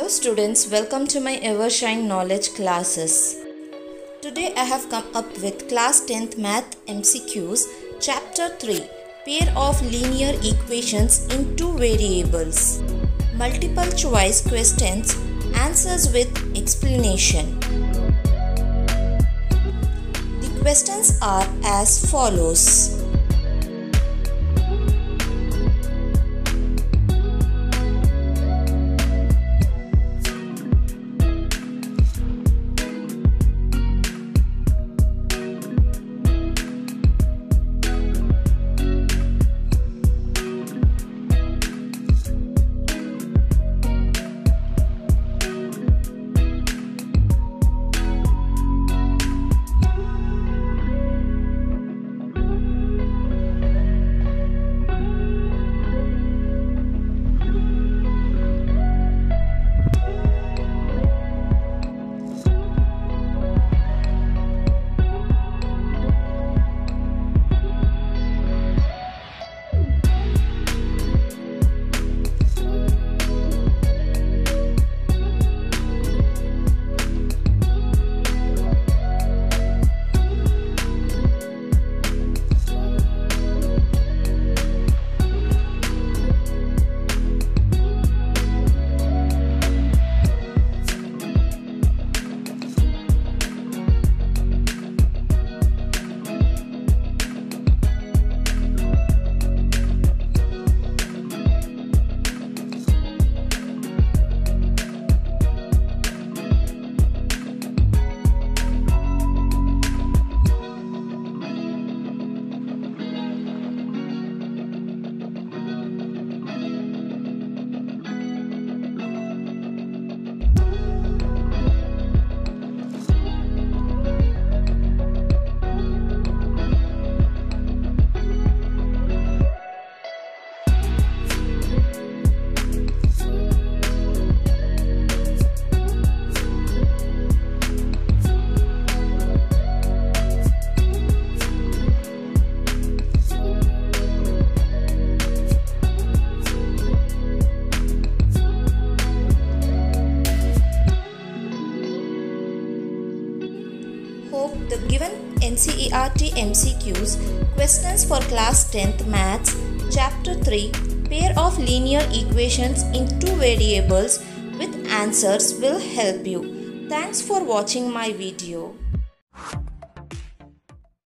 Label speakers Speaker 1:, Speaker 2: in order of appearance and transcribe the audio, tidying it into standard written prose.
Speaker 1: Hello students, welcome to my Evershine Knowledge classes. Today I have come up with class 10th Math MCQs Chapter 3 Pair of Linear Equations in Two Variables. Multiple choice questions, answers with explanation. The questions are as follows. Hope the given NCERT MCQs questions for class 10th Maths Chapter 3 Pair of Linear Equations in Two Variables with answers will help you. Thanks for watching my video.